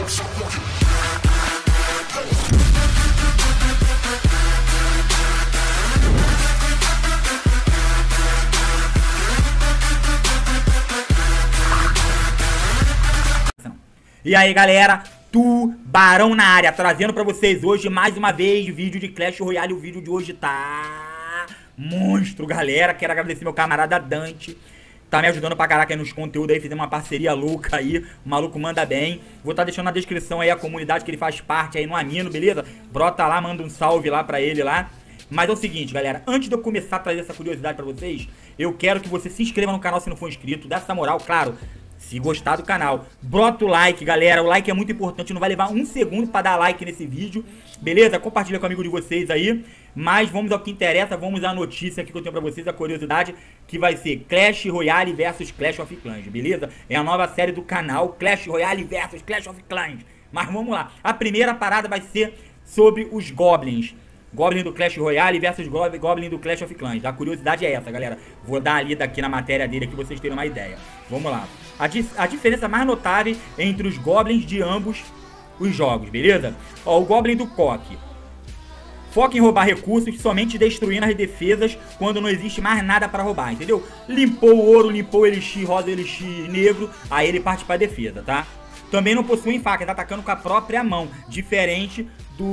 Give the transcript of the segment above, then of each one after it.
E aí galera, Tubarão na área, trazendo pra vocês hoje mais uma vez vídeo de Clash Royale. O vídeo de hoje tá monstro, galera. Quero agradecer meu camarada Dante, tá me ajudando pra caraca aí nos conteúdos aí. Fizemos uma parceria louca aí, o maluco manda bem. Vou tá deixando na descrição aí a comunidade que ele faz parte aí no Amino, beleza? Brota lá, manda um salve lá pra ele lá. Mas é o seguinte, galera, antes de eu começar a trazer essa curiosidade pra vocês, eu quero que você se inscreva no canal se não for inscrito, dá essa moral, claro. Se gostar do canal, brota o like, galera. O like é muito importante, não vai levar um segundo pra dar like nesse vídeo, beleza? Compartilha com o amigo de vocês aí. Mas vamos ao que interessa, vamos à notícia aqui que eu tenho pra vocês, a curiosidade, que vai ser Clash Royale versus Clash of Clans, beleza? É a nova série do canal, Clash Royale versus Clash of Clans. Mas vamos lá, a primeira parada vai ser sobre os Goblins. Goblin do Clash Royale versus Goblin do Clash of Clans. A curiosidade é essa, galera. Vou dar a lida aqui na matéria dele aqui pra vocês terem uma ideia. Vamos lá. A diferença mais notável entre os Goblins de ambos os jogos, beleza? Ó, o Goblin do Coque foca em roubar recursos, somente destruindo as defesas quando não existe mais nada pra roubar, entendeu? Limpou o ouro, limpou o elixir rosa, o elixir negro, aí ele parte pra defesa, tá? Também não possuem faca, tá atacando com a própria mão, diferente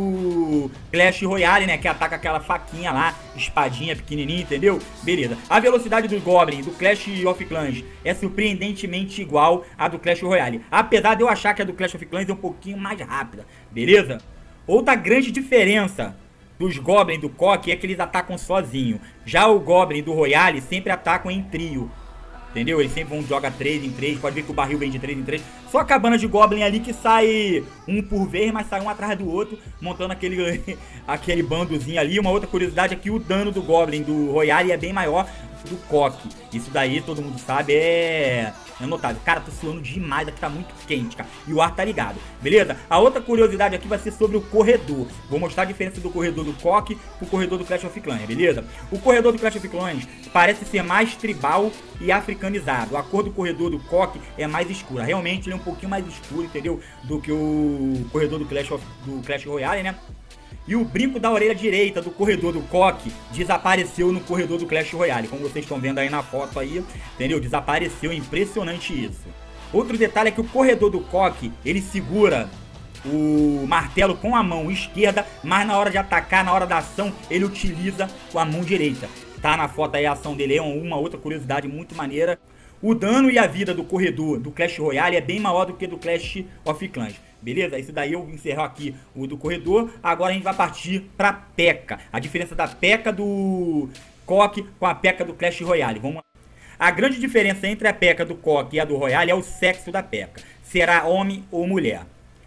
do Clash Royale, né, que ataca aquela faquinha lá, espadinha pequenininha, entendeu? Beleza. A velocidade do Goblin do Clash of Clans é surpreendentemente igual à do Clash Royale, apesar de eu achar que a do Clash of Clans é um pouquinho mais rápida, beleza? Outra grande diferença dos Goblin do Coque é que eles atacam sozinho. Já o Goblin do Royale sempre atacam em trio, entendeu? Eles sempre vão jogar 3 em 3, pode ver que o barril vem de 3 em 3. Só a cabana de Goblin ali que sai um por vez, mas sai um atrás do outro, montando aquele bandozinho ali. Uma outra curiosidade é que o dano do Goblin do Royale é bem maior do Coque. Isso daí todo mundo sabe, é notável. Cara, tô suando demais, aqui tá muito quente, cara. E o ar tá ligado, beleza? A outra curiosidade aqui vai ser sobre o corredor. Vou mostrar a diferença do corredor do Coque pro corredor do Clash of Clans, beleza? O corredor do Clash of Clans parece ser mais tribal e africanizado. A cor do corredor do Coque é mais escura. Realmente ele é um pouquinho mais escuro, entendeu? Do que o corredor do Clash Royale, né? E o brinco da orelha direita do corredor do Coque desapareceu no corredor do Clash Royale. Como vocês estão vendo aí na foto aí, entendeu? Desapareceu, impressionante isso. Outro detalhe é que o corredor do Coque, ele segura o martelo com a mão esquerda, mas na hora de atacar, na hora da ação, ele utiliza com a mão direita. Tá na foto aí a ação dele, é uma outra curiosidade muito maneira. O dano e a vida do corredor do Clash Royale é bem maior do que do Clash of Clans. Beleza? Isso daí eu encerro aqui o do corredor. Agora a gente vai partir pra P.E.K.K.A. A diferença da P.E.K.K.A. do Coque com a P.E.K.K.A. do Clash Royale. Vamos lá. A grande diferença entre a P.E.K.K.A. do Coque e a do Royale é o sexo da P.E.K.K.A. Será homem ou mulher.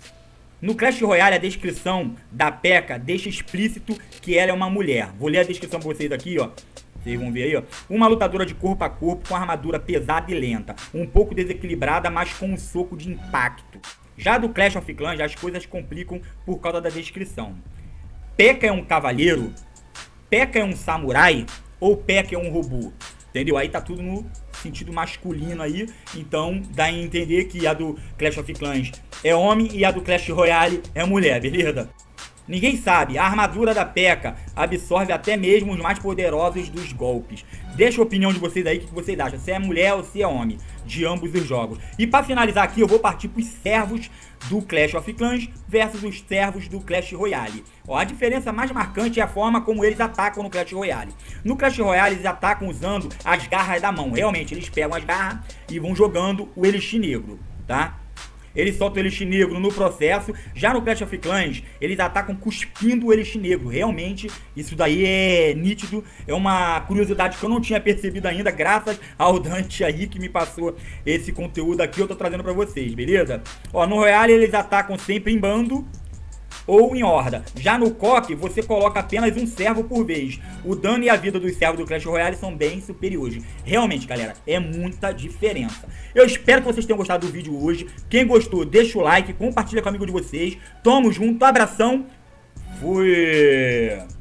No Clash Royale, a descrição da P.E.K.K.A. deixa explícito que ela é uma mulher. Vou ler a descrição pra vocês aqui, ó. Vocês vão ver aí, ó. Uma lutadora de corpo a corpo com armadura pesada e lenta. Um pouco desequilibrada, mas com um soco de impacto. Já do Clash of Clans, as coisas complicam por causa da descrição. P.E.K.K.A. é um cavaleiro? P.E.K.K.A. é um samurai? Ou P.E.K.K.A. é um robô? Entendeu? Aí tá tudo no sentido masculino aí. Então dá a entender que a do Clash of Clans é homem e a do Clash Royale é mulher, beleza? Ninguém sabe, a armadura da P.E.K.K.A. absorve até mesmo os mais poderosos dos golpes. Deixa a opinião de vocês aí, o que vocês acham, se é mulher ou se é homem, de ambos os jogos. E pra finalizar aqui, eu vou partir pros servos do Clash of Clans versus os servos do Clash Royale. Ó, a diferença mais marcante é a forma como eles atacam no Clash Royale. No Clash Royale eles atacam usando as garras da mão. Realmente, eles pegam as garras e vão jogando o elixir negro, tá? Eles soltam o elixir negro no processo. Já no Clash of Clans, eles atacam cuspindo o elixir negro. Realmente, isso daí é nítido. É uma curiosidade que eu não tinha percebido ainda, graças ao Dante aí que me passou esse conteúdo aqui. Eu tô trazendo pra vocês, beleza? Ó, no Royale eles atacam sempre em bando ou em horda. Já no Coque, você coloca apenas um servo por vez. O dano e a vida dos servos do Clash Royale são bem superiores. Realmente, galera, é muita diferença. Eu espero que vocês tenham gostado do vídeo hoje. Quem gostou, deixa o like, compartilha com o amigo de vocês. Tamo junto, abração. Fui!